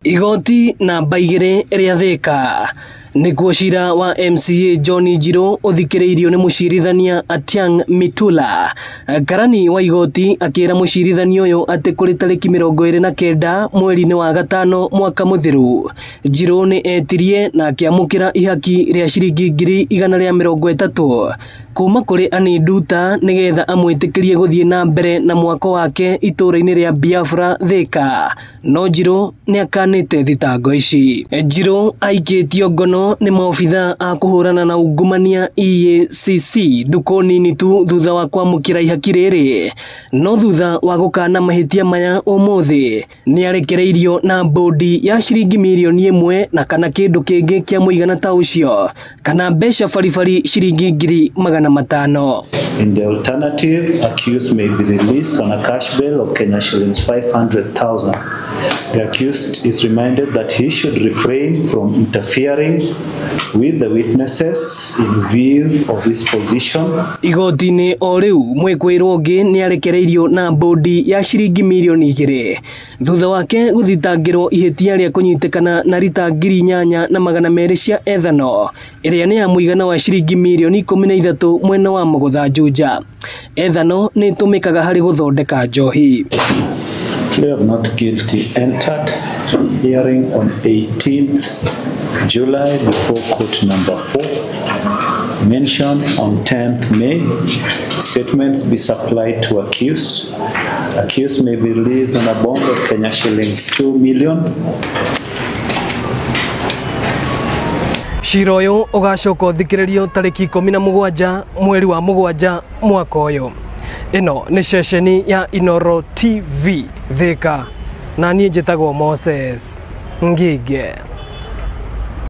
Igoti na baigire ria Thika nikuo cira wa MCA John Njiru uthikireirio ni mucirithania Atiang Mitula. Karani wa igoti akira mucirithanio uyu ati kuri tariki 29 mweri-ini wa gatano mwaka muthiru, Njiru ni etirie na akiamukira ihaki ria ciringi 130 kuma kuri Anne Nduta nigetha amwitikirie guthie na mbere na mwako wake itura-ini ria Biafra Thika, no Njiru ni akanite thitango ici. Njiru aikitio ngono ni maofitha a kuhurana na ungumania EACC nduko nini tu thutha wa kwamukira ihaki riri, no thutha wa gukana mahitia maya umuthi ni arekereirio na bodi ya ciringi milioni 1 na kana kindu kingi kia muigana ta ucio kana mbeca baribari ciringi 500,000. In the alternative, accused may be released on a cash bail of Kenya shillings 500,000. The accused is reminded that he should refrain from interfering with the witnesses in view of his position. Igoti-ini o riu mwekwirwo ngi ni arekereirio na bodi ya ciringi milioni 2 thutha wake guthitangirwo ihitia ria kunyitikana na rita 8,200 cia ethano iria ni ya muigana wa ciringi milioni 13 mwena wa Mugutha Juja. Ethano ni itumikaga hari guthondeka njohi. Plea of not guilty entered. Hearing on 18th July before court number 4. Mention on 10th May. Statements be supplied to accused. Accused may be released on a bond of Kenya shillings 2 million. Cira uyu ugacoka uthikiririo tariki 17 mweri wa Mugwanja mwaka uyu. Ino ni ceceni ya Inoro TV Thika na niĩ njĩtagwo Moses Ngige.